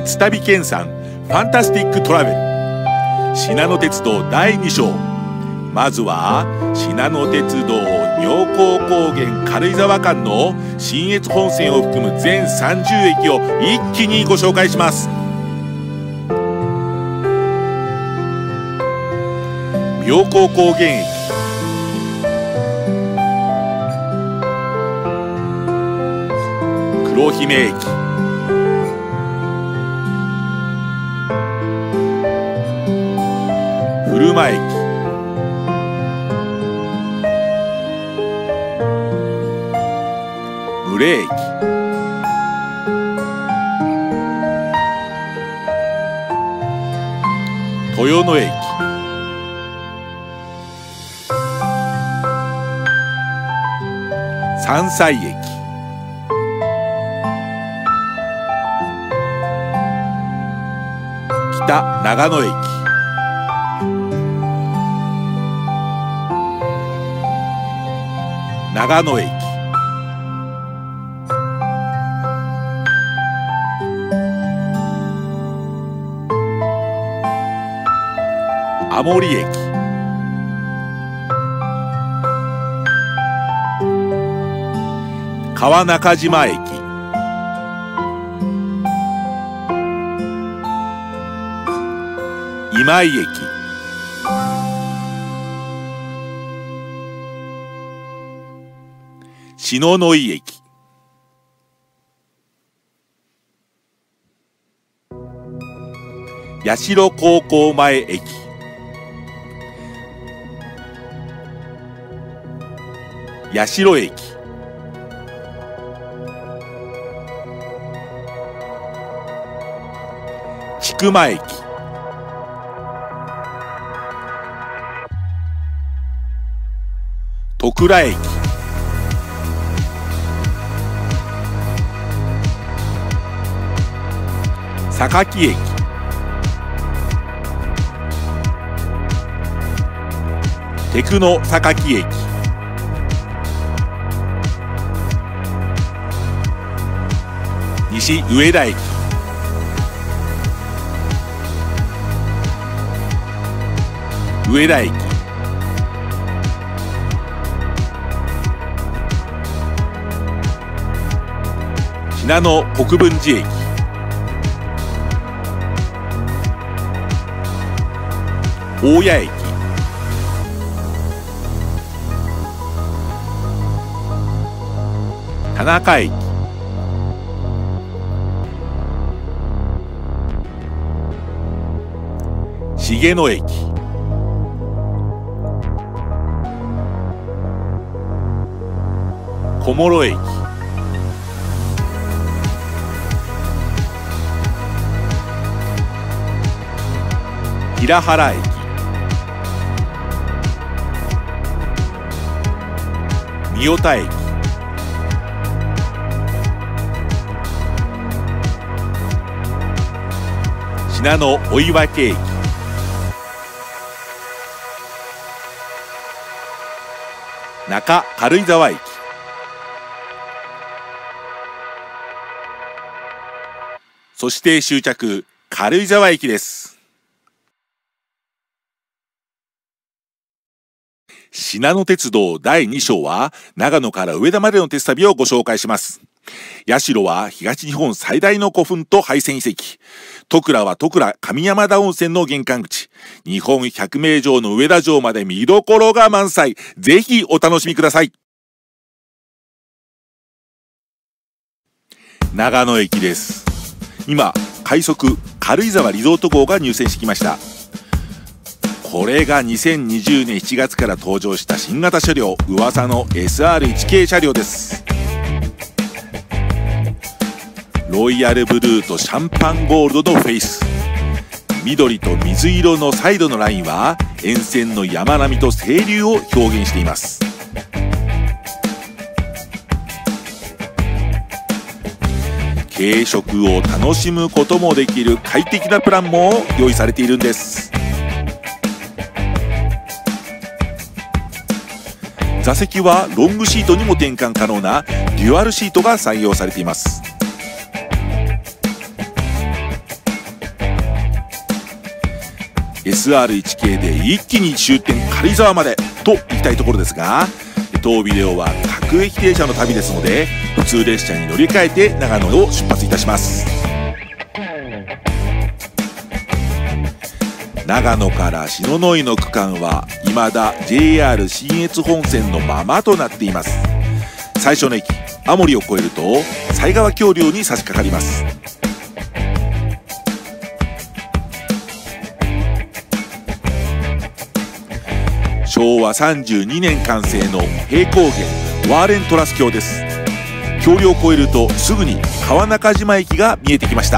鉄旅研鑽ファンタスティックトラベル信濃鉄道第2章。まずは信濃鉄道妙高高原軽井沢間の信越本線を含む全30駅を一気にご紹介します。妙高高原駅、黒姫駅、古間駅、牟礼駅、豊野駅、山西駅、北長野駅、長野駅、青森駅、川中島駅、今井駅、篠ノ井駅、八代高校前駅、八代駅、千曲駅、戸倉駅、坂木駅、テクノ坂木駅、西上田駅、上田駅、信濃国分寺駅、大谷駅、田中駅、重野駅、小諸駅、平原駅、三代田駅、信濃追分駅、中軽井沢駅、そして終着軽井沢駅です。信濃鉄道第2章は長野から上田までの鉄旅をご紹介します。八代は東日本最大の古墳と廃線遺跡。戸倉は戸倉上山田温泉の玄関口。日本百名城の上田城まで見どころが満載。ぜひお楽しみください。長野駅です。今、快速軽井沢リゾート号が入線してきました。これが2020年7月から登場した新型車両、噂の SR1 系車両です。ロイヤルブルーとシャンパンゴールドのフェイス、緑と水色のサイドのラインは沿線の山並みと清流を表現しています。軽食を楽しむこともできる快適なプランも用意されているんです。座席はロングシートにも転換可能なデュアルシートが採用されています。 SR1 系で一気に終点軽井沢までと行きたいところですが、当ビデオは各駅停車の旅ですので、普通列車に乗り換えて長野を出発いたします。長野から篠ノ井の区間は未だ JR 信越本線のままとなっています。最初の駅青森を越えると犀川橋梁に差し掛かります。昭和32年完成の平行原ワーレントラス橋です。橋梁を越えるとすぐに川中島駅が見えてきました。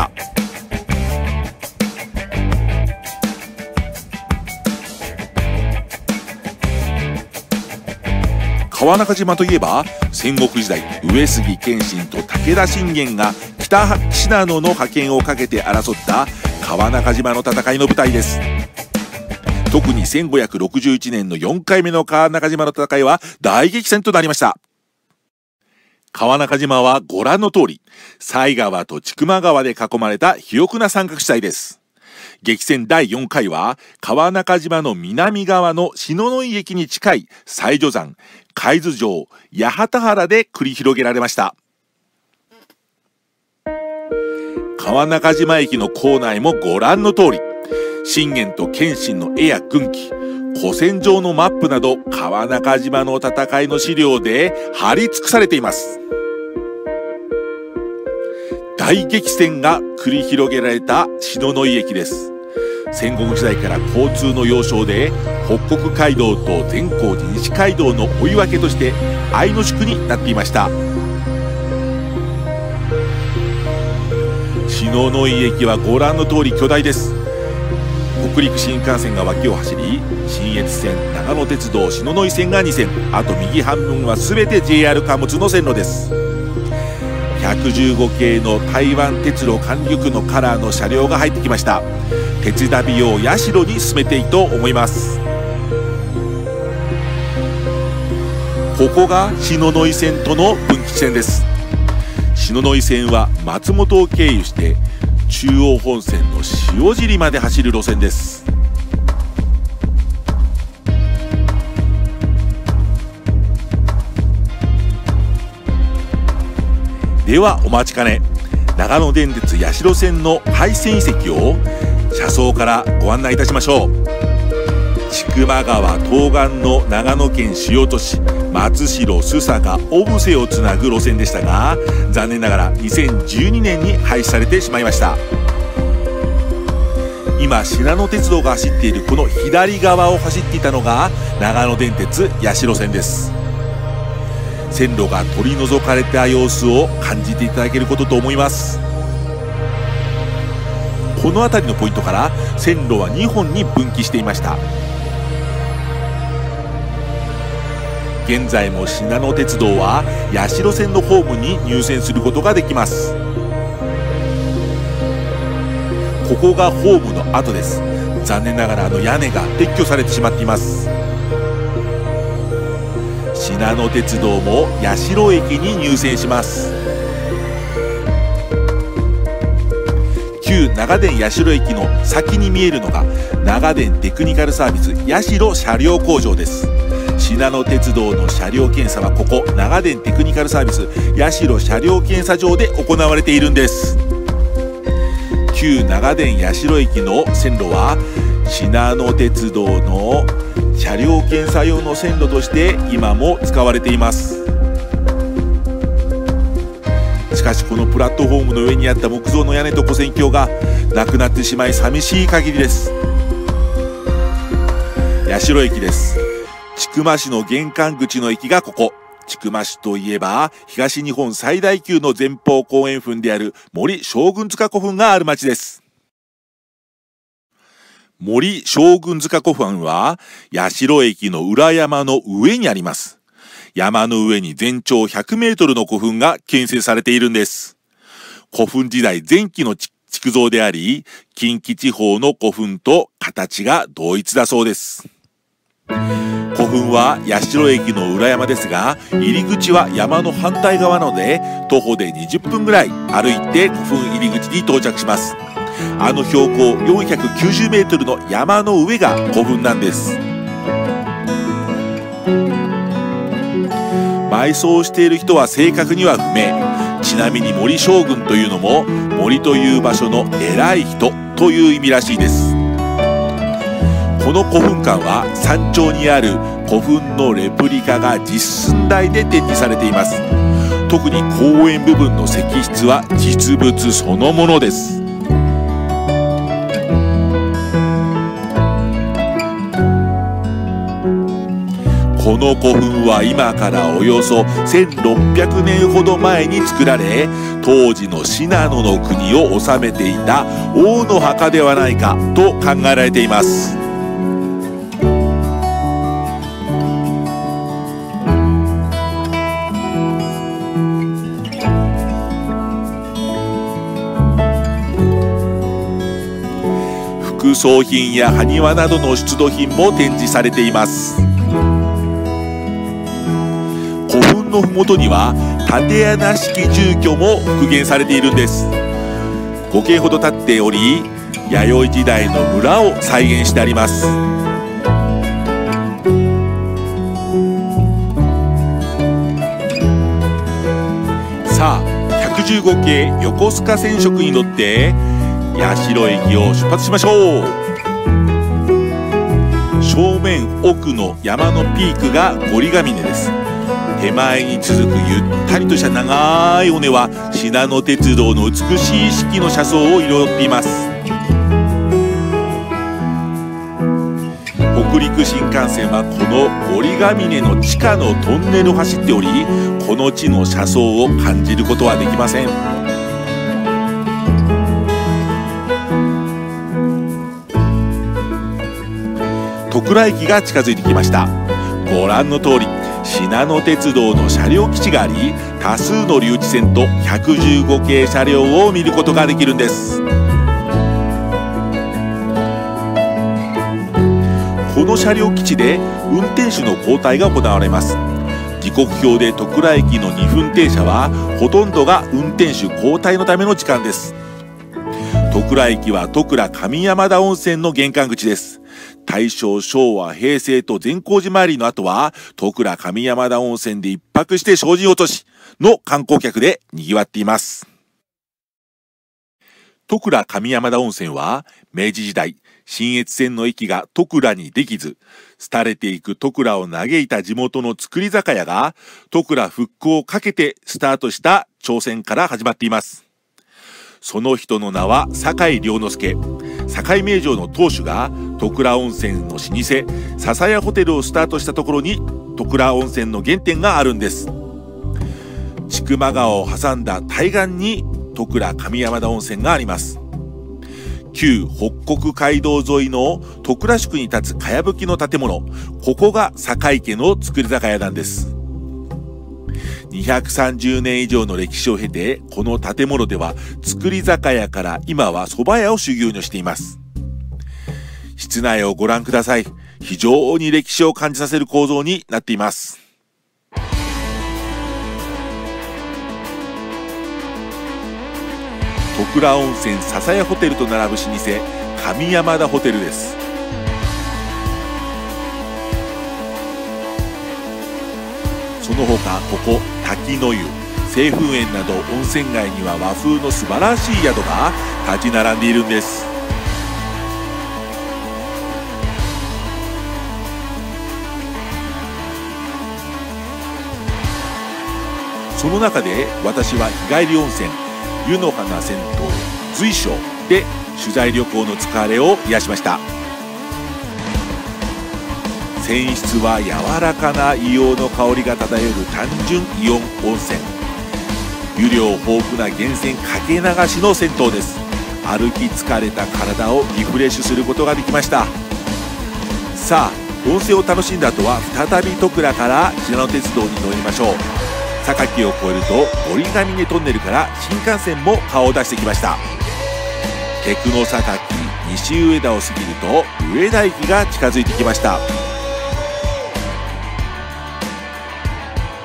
川中島といえば戦国時代、上杉謙信と武田信玄が北信濃の覇権をかけて争った川中島の戦いの舞台です。特に1561年の4回目の川中島の戦いは大激戦となりました。川中島はご覧の通り、犀川と千曲川で囲まれた肥沃な三角地帯です。激戦第4回は川中島の南側の篠ノ井駅に近い西女山、海津城、八幡原で繰り広げられました。川中島駅の構内もご覧の通り、信玄と謙信の絵や軍旗、古戦場のマップなど川中島の戦いの資料で貼り尽くされています。大激戦が繰り広げられた篠ノ井駅です。戦国時代から交通の要衝で、北国街道と善光寺西街道の追い分けとして愛の宿になっていました。篠ノ井駅はご覧の通り巨大です。北陸新幹線が脇を走り、信越線、長野鉄道、篠ノ井線が2線、あと右半分は全て JR 貨物の線路です。115系の台湾鉄路管理局のカラーの車両が入ってきました。鉄旅を社に進めていいと思います。ここが篠ノ井線との分岐地点です。篠ノ井線は松本を経由して中央本線の塩尻まで走る路線です。ではお待ちかね、長野電鉄八代線の廃線遺跡を車窓からご案内いたしましょう。千曲川東岸の長野県主要都市松代、須坂、小布施をつなぐ路線でしたが、残念ながら2012年に廃止されてしまいました。今信濃鉄道が走っているこの左側を走っていたのが長野電鉄八代線です。線路が取り除かれた様子を感じていただけることと思います。この辺りのポイントから線路は2本に分岐していました。現在も信濃鉄道は八代線のホームに入線することができます。ここがホームの跡です。残念ながら屋根が撤去されてしまっています。信濃鉄道も八代駅に入線します。旧長電八代駅の先に見えるのが長電テクニカルサービス八代車両工場です。信濃鉄道の車両検査はここ長電テクニカルサービス八代車両検査場で行われているんです。旧長電八代駅の線路は信濃鉄道の車両検査用の線路として今も使われています。しかしこのプラットフォームの上にあった木造の屋根と跨線橋がなくなってしまい寂しい限りです。八代駅です。千曲市の玄関口の駅がここ。千曲市といえば東日本最大級の前方後円墳である森将軍塚古墳がある町です。森将軍塚古墳は八代駅の裏山の上にあります。山の上に全長100メートルの古墳が建設されているんです。古墳時代前期の築造であり、近畿地方の古墳と形が同一だそうです。古墳は八代駅の裏山ですが、入り口は山の反対側なので徒歩で20分ぐらい歩いて古墳入り口に到着します。 あの標高490メートルの山の上が古墳なんです。埋葬している人は正確には不明。ちなみに森将軍というのも森という場所の偉い人という意味らしいです。この古墳館は山頂にある古墳のレプリカが実寸大で展示されています。特に後円部分の石室は実物そのものです。この古墳は今からおよそ1600年ほど前に作られ、当時の信濃の国を治めていた王の墓ではないかと考えられています。副葬品や埴輪などの出土品も展示されています。古墳の麓には竪穴式住居も復元されているんです。5軒ほど建っており、弥生時代の村を再現してあります。さあ、115系横須賀線色に乗って八代駅を出発しましょう。正面奥の山のピークが折ヶ峰です。手前に続くゆったりとした長い尾根は信濃鉄道の美しい四季の車窓を彩っています。北陸新幹線はこの折ヶ峰の地下のトンネルを走っており、この地の車窓を感じることはできません。戸倉駅が近づいてきました。ご覧の通り信濃鉄道の車両基地があり、多数の留置線と115系車両を見ることができるんです。この車両基地で運転手の交代が行われます。時刻表で戸倉駅の2分停車はほとんどが運転手交代のための時間です。戸倉駅は戸倉上山田温泉の玄関口です。大正、昭和、平成と善光寺参りの後は戸倉上山田温泉で一泊して精進落としの観光客で賑わっています。戸倉上山田温泉は明治時代信越線の駅が戸倉にできず、廃れていく戸倉を嘆いた地元の造り酒屋が戸倉復興をかけてスタートした挑戦から始まっています。その人の名は酒井良之助。堺名城の当主が戸倉温泉の老舗笹屋ホテルをスタートしたところに戸倉温泉の原点があるんです。千曲川を挟んだ対岸に戸倉上山田温泉があります。旧北国街道沿いの戸倉宿に立つかやぶきの建物、ここが酒井家の造り酒屋なんです。230年以上の歴史を経て、この建物では造り酒屋から今は蕎麦屋を修行にしています。室内をご覧ください。非常に歴史を感じさせる構造になっています。戸倉温泉笹屋ホテルと並ぶ老舗上山田ホテルです。その他ここ滝の湯、清風園など温泉街には和風の素晴らしい宿が立ち並んでいるんです。その中で私は日帰り温泉湯の花銭湯随所で取材旅行の疲れを癒しました。泉質は柔らかな硫黄の香りが漂う単純イオン温泉。湯量豊富な源泉かけ流しの銭湯です。歩き疲れた体をリフレッシュすることができました。さあ温泉を楽しんだ後は再び戸倉から信濃鉄道に乗りましょう。榊を越えると折ヶ峰トンネルから新幹線も顔を出してきました。テクノ榊西上田を過ぎると上田駅が近づいてきました。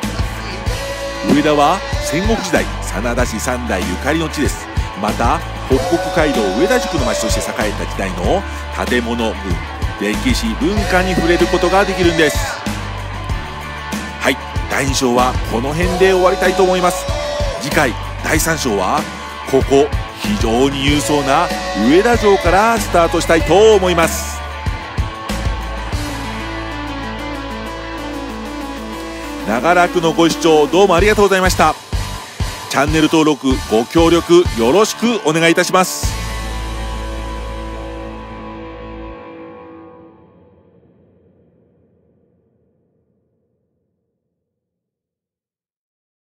上田は戦国時代真田氏3代ゆかりの地です。また北国街道上田宿の町として栄えた時代の建物群、歴史文化に触れることができるんです。はい、第2章はこの辺で終わりたいと思います。次回第3章はここ非常に勇壮な上田城からスタートしたいと思います。長らくのご視聴どうもありがとうございました。チャンネル登録ご協力よろしくお願いいたします。